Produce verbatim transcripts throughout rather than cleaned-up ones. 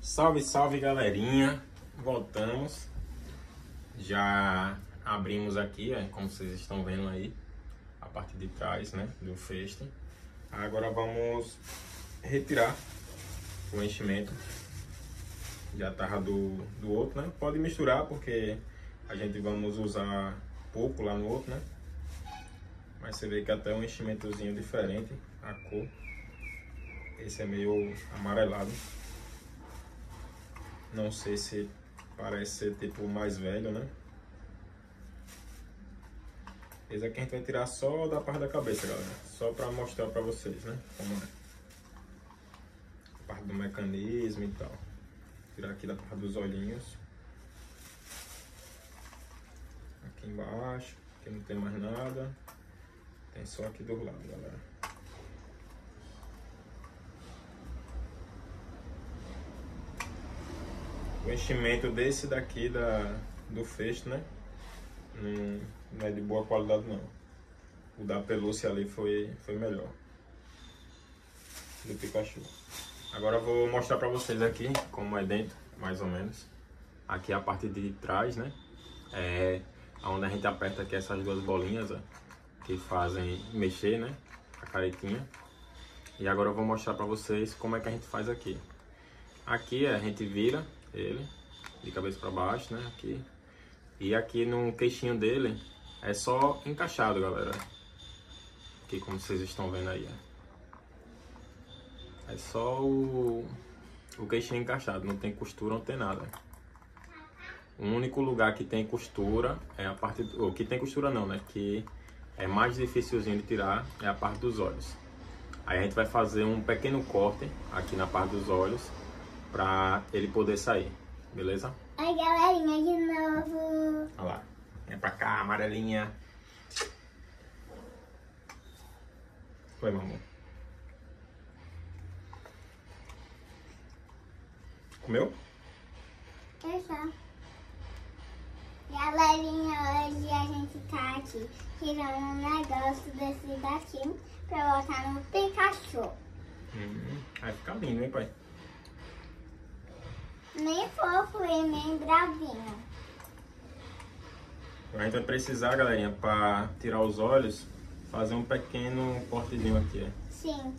Salve, salve, galerinha! Voltamos. Já abrimos aqui, ó, como vocês estão vendo aí, a parte de trás, né, do feste. Agora vamos retirar o enchimento. Já tava do, do outro, né? Pode misturar porque a gente vamos usar pouco lá no outro, né? Mas você vê que até um enchimentozinho diferente, a cor. Esse é meio amarelado. Não sei se parece ser tipo mais velho, né? Esse aqui a gente vai tirar só da parte da cabeça, galera. Só pra mostrar pra vocês, né? Como é. A parte do mecanismo e tal. Tirar aqui da parte dos olhinhos. Aqui embaixo, aqui não tem mais nada. Tem só aqui do lado, galera. O enchimento desse daqui da, do feixe, né? Não, não é de boa qualidade não. O da pelúcia ali foi, foi melhor. Do Pikachu. Agora eu vou mostrar pra vocês aqui como é dentro, mais ou menos. Aqui é a parte de trás, né? É onde a gente aperta aqui essas duas bolinhas, ó, que fazem mexer, né? A caretinha. E agora eu vou mostrar pra vocês como é que a gente faz aqui. Aqui a gente vira ele de cabeça para baixo, né, aqui. E aqui no queixinho dele é só encaixado, galera. Aqui como vocês estão vendo aí, ó. É só o, o queixinho encaixado, não tem costura, não tem nada. O único lugar que tem costura é a parte, ou que tem costura não, né, que é mais dificilzinho de tirar, é a parte dos olhos. Aí a gente vai fazer um pequeno corte aqui na parte dos olhos pra ele poder sair, beleza? Oi, galerinha, de novo. Olha lá, vem pra cá, amarelinha. Oi, meu amor. Comeu? Eu já. Galerinha, hoje a gente tá aqui tirando um negócio desse daqui pra botar no Pikachu. Hum, vai ficar lindo, hein, pai? Nem fofo e nem bravinho. A gente vai precisar, galerinha, para tirar os olhos, fazer um pequeno cortezinho aqui, ó. Sim.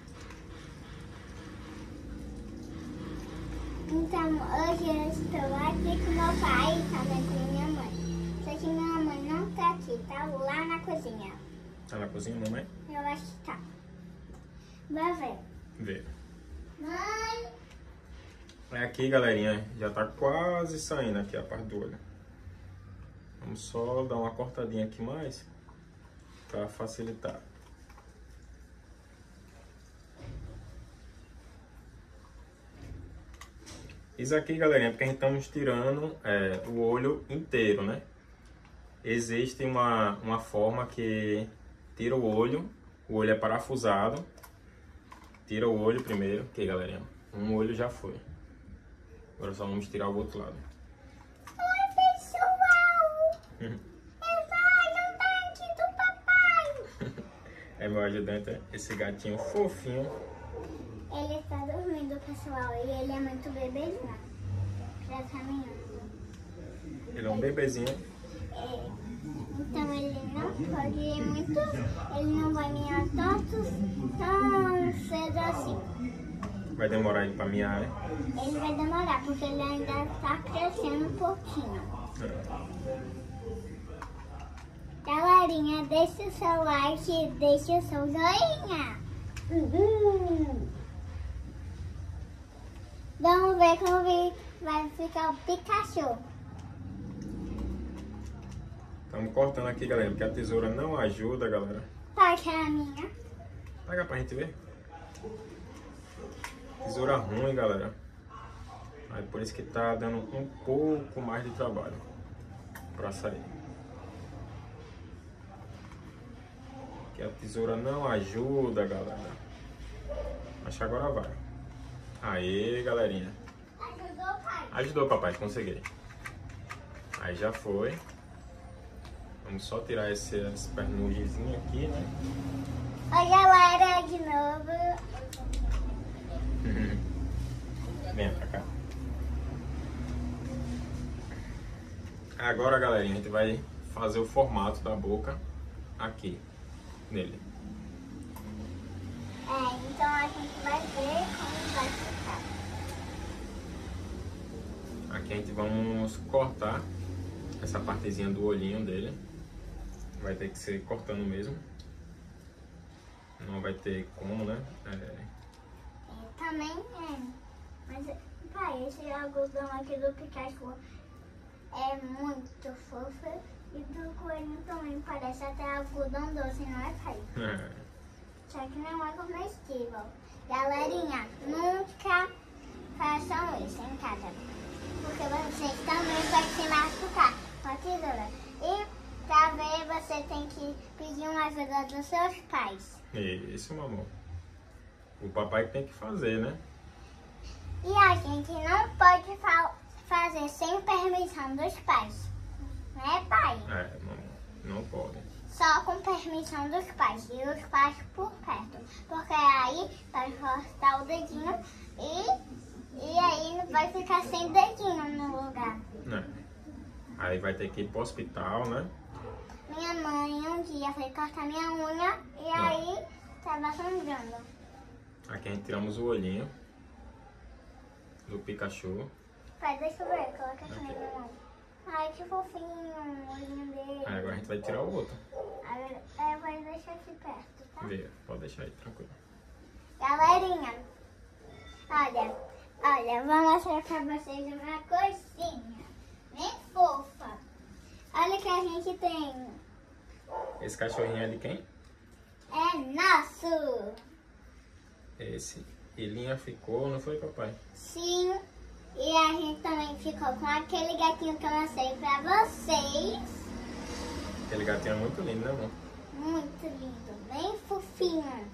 Então, hoje eu estou aqui com meu pai e também com minha mãe. Só que minha mãe não tá aqui, tá lá na cozinha. Tá na cozinha, mamãe? Eu acho que tá. Vai ver. Vê. Mãe! É aqui, galerinha, já tá quase saindo aqui a parte do olho. Vamos só dar uma cortadinha aqui mais para facilitar. Isso aqui, galerinha, porque a gente estamos tirando é, o olho inteiro, né? Existe uma, uma forma que tira o olho, o olho é parafusado. Tira o olho primeiro, ok, galerinha? Um olho já foi. Agora só vamos tirar o outro lado. Oi, pessoal! Uhum. Eu sou ajudante do papai! É meu ajudante, esse gatinho fofinho. Ele está dormindo, pessoal, e ele é muito bebezinho. Já caminhando. Ele é um bebezinho. É. Então ele não pode ir muito, ele não vai miar tanto, tão cedo assim. Vai demorar aí pra miar, né? Ele vai demorar, porque ele ainda está crescendo um pouquinho. É. Galerinha, deixa o seu like, deixa o seu joinha. Uhum. Vamos ver como vai ficar o Pikachu. Estamos cortando aqui, galera, porque a tesoura não ajuda, galera. Pode a minha. Pega pra gente ver. Tesoura ruim, galera. Aí por isso que tá dando um pouco mais de trabalho pra sair. Que a tesoura não ajuda, galera. Acho que agora vai. Aê, galerinha. Ajudou, pai? Ajudou, papai, consegui. Aí já foi. Vamos só tirar essas pernugezinhas aqui, né? Oi, galera, de novo. Vem pra cá. Agora, galerinha, a gente vai fazer o formato da boca aqui, nele. É, então a gente vai ver como vai ficar. Aqui a gente vamos cortar essa partezinha do olhinho dele. Vai ter que ser cortando mesmo. Não vai ter como, né? É... E também é. Mas, pai, esse algodão aqui do Pikachu é muito fofo. E do coelhinho também parece até algodão doce, não é, pai? É. Só que não é comestível. Galerinha, nunca façam isso em casa. Porque vocês também podem se machucar com a tesoura. E pra ver, você tem que pedir uma ajuda dos seus pais. Isso, mamão. O papai tem que fazer, né? E a gente não pode fa fazer sem permissão dos pais. Né, pai? É, não, não pode. Só com permissão dos pais. E os pais por perto. Porque aí vai cortar o dedinho e, e aí vai ficar sem dedinho no lugar. É. Aí vai ter que ir pro hospital, né? Minha mãe um dia foi cortar minha unha e aí tava sangrando. Aqui a gente tiramos o olhinho do Pikachu. Pai, deixa eu ver, coloca aqui na minha mão. Ai, que fofinho o olhinho dele. Aí agora a gente vai tirar o outro. Aí eu vou deixar aqui perto, tá? Vê, pode deixar aí, tranquilo. Galerinha, olha, olha, vou mostrar pra vocês uma coisinha bem fofa. Olha que a gente tem. Esse cachorrinho é de quem? É nosso. Esse. Elinha ficou, não foi, papai? Sim. E a gente também ficou com aquele gatinho que eu mostrei pra vocês. Aquele gatinho é muito lindo, né, amor? Muito lindo, bem fofinho.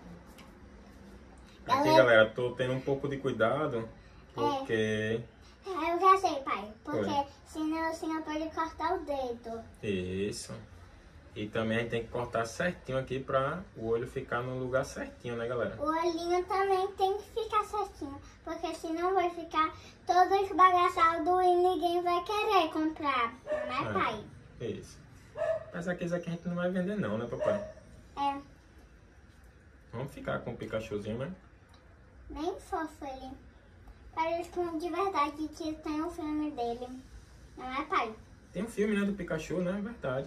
Aqui, Galera- galera, tô tendo um pouco de cuidado, porque... Eu já sei, pai, porque Oi. senão o senhor pode cortar o dedo. Isso. E também a gente tem que cortar certinho aqui pra o olho ficar no lugar certinho, né, galera? O olhinho também tem que ficar certinho, porque senão vai ficar todo esbagaçado e ninguém vai querer comprar, não é, É. pai? Isso. Mas aqueles aqui a gente não vai vender não, né, papai? É, Vamos ficar com o Pikachuzinho, né? bem fofo ele. Parece com de verdade que tem o filme dele, não é, pai? Tem um filme, né, do Pikachu, né? Verdade.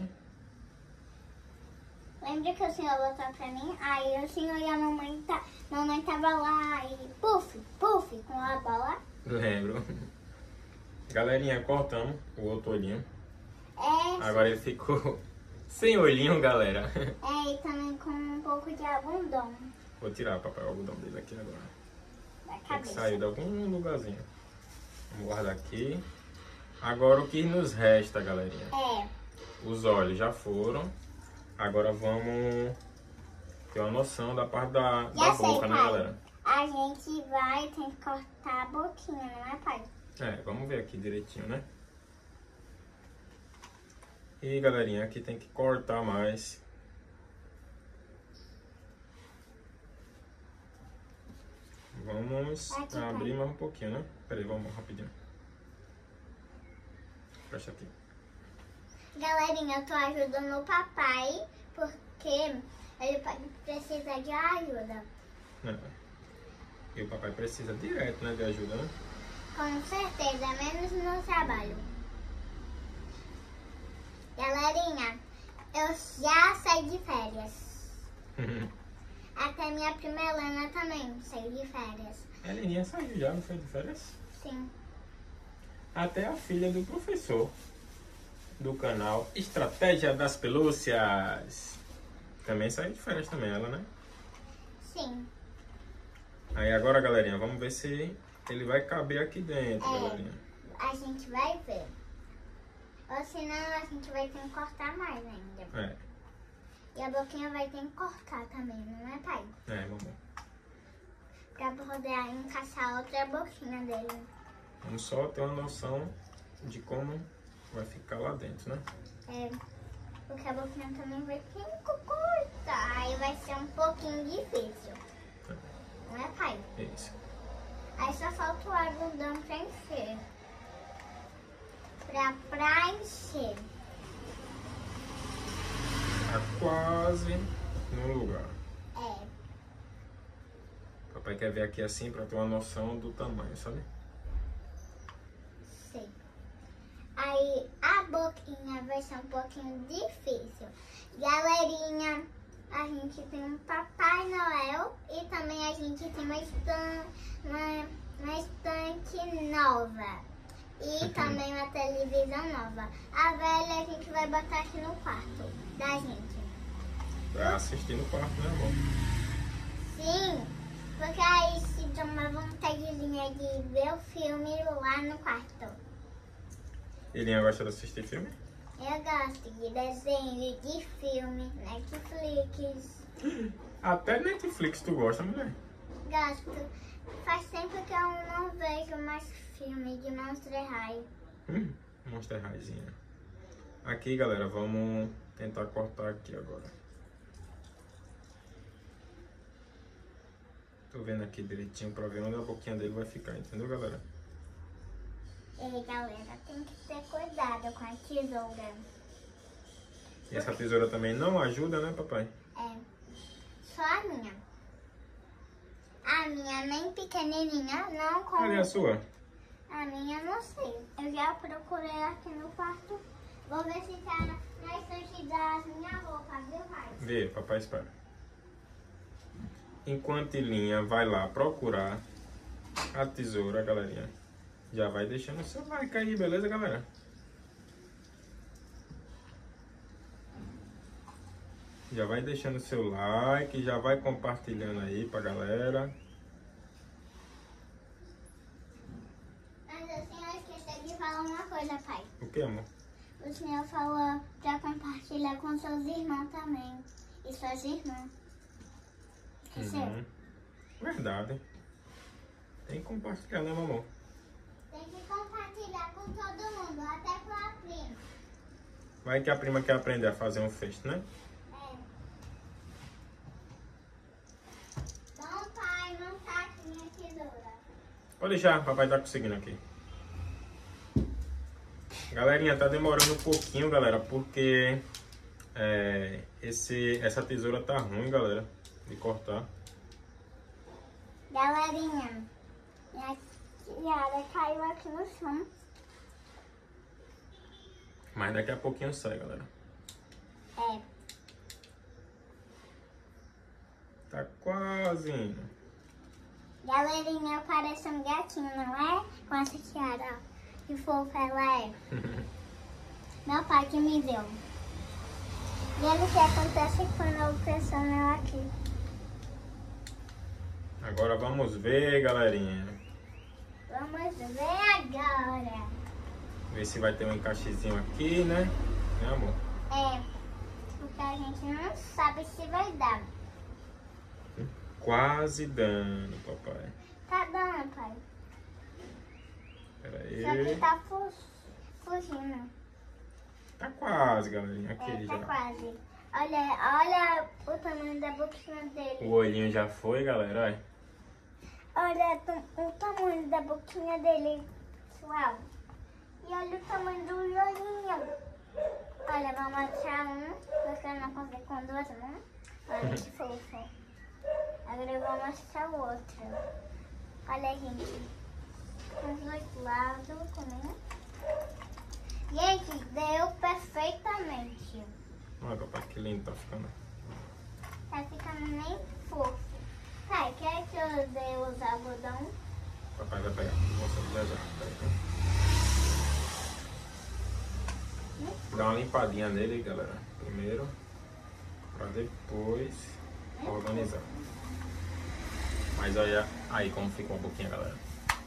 Lembra que o senhor botou pra mim? Aí o senhor e a mamãe, tá, mamãe tava lá e puf, puf, com a bola. Lembro. Galerinha, cortamos o outro olhinho. É, Agora ele ficou sem olhinho, galera. é, e também com um pouco de algodão Vou tirar, papai, o algodão dele aqui agora. da Tem que cabeça. sair de algum lugarzinho. Vamos guardar aqui. Agora o que nos resta, galerinha? É, Os olhos já foram. Agora vamos ter uma noção da parte da, da já sei, boca, né, pai. galera? A gente vai ter que cortar a boquinha, não é, pai? É, vamos ver aqui direitinho, né? E, galerinha, aqui tem que cortar mais. Vamos Aqui, abrir pai. mais um pouquinho, né? Peraí, vamos rapidinho. Fecha aqui. Galerinha, eu tô ajudando o papai porque ele pode precisar de ajuda. É. E o papai precisa direto, né, de ajuda, né? Com certeza, menos no trabalho. Galerinha, eu já saí de férias. Até minha prima Helena também saiu de férias. A Heleninha saiu já, não foi de férias? Sim. Até a filha do professor do canal Estratégia das Pelúcias também saiu de férias também, ela, né? Sim. Aí agora, galerinha, vamos ver se ele vai caber aqui dentro, É. galerinha. A gente vai ver. Ou senão a gente vai ter que cortar mais ainda. É, E a boquinha vai ter que cortar também, não é, pai? é, vamos. Pra poder encaixar outra boquinha dele. Vamos só ter uma noção de como vai ficar lá dentro, né? É, porque a boquinha também vai ter que cortar. Aí vai ser um pouquinho difícil. Não é, pai? Isso. Aí só falta o algodão pra encher. pra preencher. Tá quase no lugar. É. Papai quer ver aqui assim pra ter uma noção do tamanho, sabe? Sim. Aí a boquinha vai ser um pouquinho difícil. Galerinha, a gente tem um Papai Noel e também a gente tem uma estante, uma, uma estante nova. E também uma televisão nova. A velha a gente vai botar aqui no quarto da gente. Pra assistir no quarto, né, amor? Sim, porque aí se dá uma vontadezinha de ver o filme lá no quarto. Elinha gosta de assistir filme? Eu gosto de desenho, de filme, Netflix. Até Netflix tu gosta, mulher? Gosto. Faz tempo que eu não vejo mais filme de Monster High. Hum, Monster Highzinha. Aqui, galera, vamos tentar cortar aqui agora. Tô vendo aqui direitinho pra ver onde a boquinha dele vai ficar, entendeu, galera? E galera, tem que ter cuidado com a tesoura. E essa tesoura também não ajuda, né, papai? É, só a minha. A minha nem pequenininha, não com... Cadê a sua? A minha não sei. Eu já procurei aqui no quarto. Vou ver se tá na estante das minhas roupas, viu, pai? Vê, papai espera. Enquanto Elinha vai lá procurar a tesoura, galerinha, já vai deixando o seu like aí, beleza, galera? Já vai deixando o seu like, já vai compartilhando aí pra galera. Mas assim, eu esqueci de falar uma coisa, pai. O que, amor? O senhor falou pra compartilhar com seus irmãos também. E suas irmãs. Esqueceu? Uhum. Verdade. Tem que compartilhar, né, mamão? Tem que compartilhar com todo mundo, até com a prima. Vai que a prima quer aprender a fazer um fecho, né? É. Não, pai, não tá aqui minha tesoura. Pode deixar, papai tá conseguindo aqui. Galerinha, tá demorando um pouquinho, galera, porque é, esse, essa tesoura tá ruim, galera, de cortar. Galerinha, minha tiara caiu aqui no chão. Mas daqui a pouquinho sai, galera. É. Tá quase indo. Galerinha, eu pareço um gatinho, não é? Com essa tiara, ó. Que fofa ela é. Meu pai que me deu. E olha o que acontece quando eu pressiono ela aqui. Agora vamos ver, galerinha. Vamos ver agora. Ver se vai ter um encaixezinho aqui, né? Né, amor? É, porque a gente não sabe se vai dar. Quase dando, papai. Tá dando, pai. Pera Só que aí. tá fu fugindo. Tá quase, galerinha. Aqui É, tá já. quase. Olha, olha o tamanho da boquinha O dele. olhinho já foi, galera. Olha. Olha o tamanho da boquinha dele, pessoal. E olha o tamanho do olhinho. Olha, vou mostrar um, porque eu não consigo com duas mãos. Olha que fofo. Agora eu vou mostrar o outro. Olha, gente. Os dois lados também. Gente, deu perfeitamente. Olha, papai, que lindo tá ficando. Tá ficando nem fofo. Pai, quer que eu dê os algodão? Papai vai pegar. Nossa, já já. Dá uma limpadinha nele, galera. Primeiro. Pra depois organizar. Mas olha aí como ficou a boquinha, galera.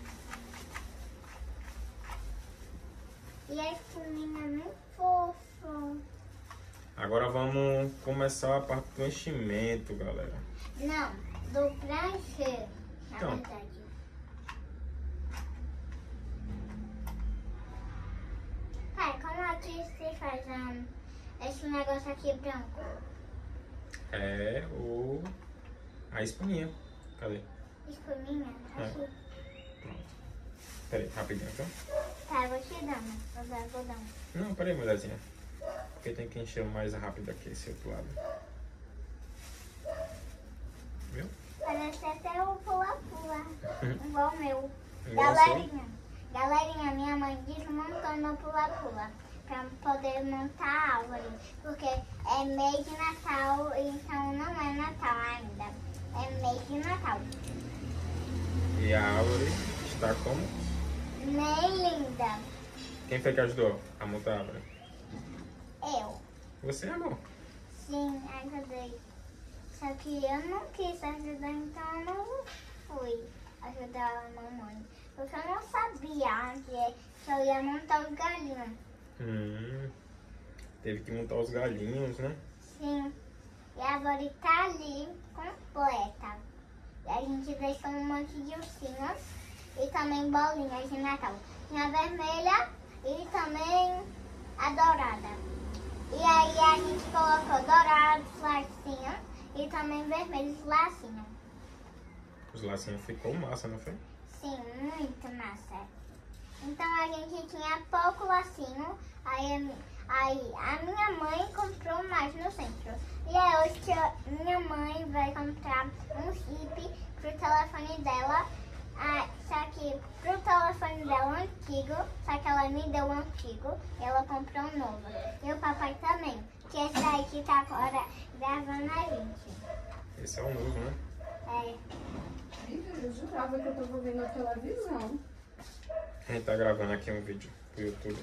E a espuminha nem fofo. Agora vamos começar a parte do enchimento, galera. Não, do preencher, na Então. verdade. Pai, como aqui se faz um, esse negócio aqui branco? É o... a espuminha. Cadê? Espuminha? É. Aqui. Pronto. Pera aí, rapidinho, tá? Tá, vou te dando os algodão. Não, peraí, mulherzinha. Porque tem que encher mais rápido aqui esse outro lado. Viu? Parece até o pula-pula. Igual o meu. Igual Galerinha, galerinha, minha mãe desmontou no pula-pula. Pra poder montar a árvore. Porque é mês de Natal, então não é Natal ainda. É mês de Natal. E a árvore está como? Nem linda. Quem foi que ajudou a montar a árvore? Eu. Você, amor? Sim, ajudei. Só que eu não quis ajudar, então eu não fui ajudar a mamãe. Porque eu não sabia onde que eu ia montar os galinhos. Hum, teve que montar os galinhos, né? Sim. E a árvore tá ali, completa. E a gente deixou um monte de ursinhos e também bolinhas de Natal. Tinha a vermelha e também a dourada. E aí a gente colocou dourados lacinhos e também vermelhos lacinhos. Os lacinhos ficou massa, não foi? Sim, muito massa. Então a gente tinha pouco lacinho, aí, a- aí a minha mãe comprou mais no centro. E é hoje que a minha mãe vai comprar um chip pro telefone dela. Ah, só que pro telefone dela antigo, só que ela me deu o antigo e ela comprou um novo. E o papai também, que esse daí que tá agora gravando a gente. Esse é o novo, né? É, Eu jurava que eu tava vendo a televisão. A gente tá gravando aqui um vídeo pro YouTube.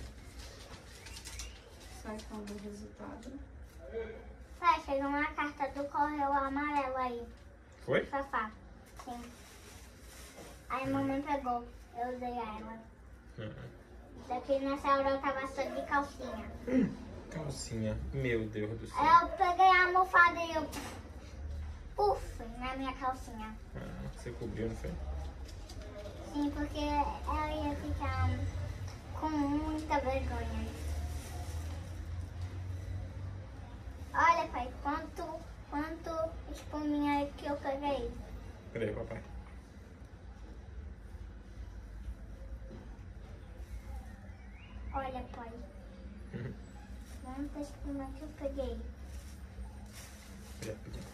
Sai quando o resultado. pai, chegou uma carta do correio amarelo aí. Foi? Fafá. Sim. Aí a mamãe pegou, eu usei ela. Uhum. Daqui nessa hora eu tava só de calcinha. Calcinha. Meu Deus do céu. Aí eu peguei a almofada e eu puf na minha calcinha. Ah, você cobriu, não foi? Sim, porque ela ia ficar com muita vergonha. Olha, pai, quanto, quanto espuminha que eu peguei. Peraí, papai. Olha, pai, Uhum. quanta espuma que eu peguei. Peraí, rapidinho.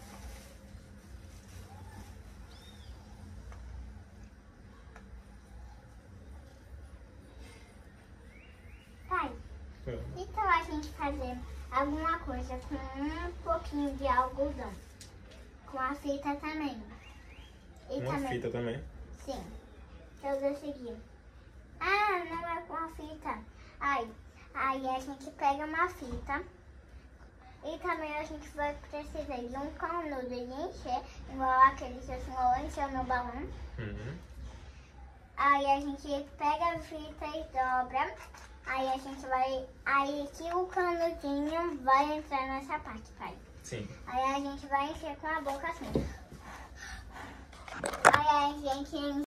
Pai, Foi. então a gente fazer alguma coisa com um pouquinho de algodão. Com a fita também. E Uma também, fita também. sim, eu decidi. Ah, não é com a fita. Aí, aí a gente pega uma fita. E também a gente vai precisar de um canudo de encher, igual aquele que o senhor encheu no balão. Uhum. Aí a gente pega a fita e dobra. Aí a gente vai. Aí que o canudinho vai entrar nessa parte, pai. Sim. Aí a gente vai encher com a boca assim. Aí a gente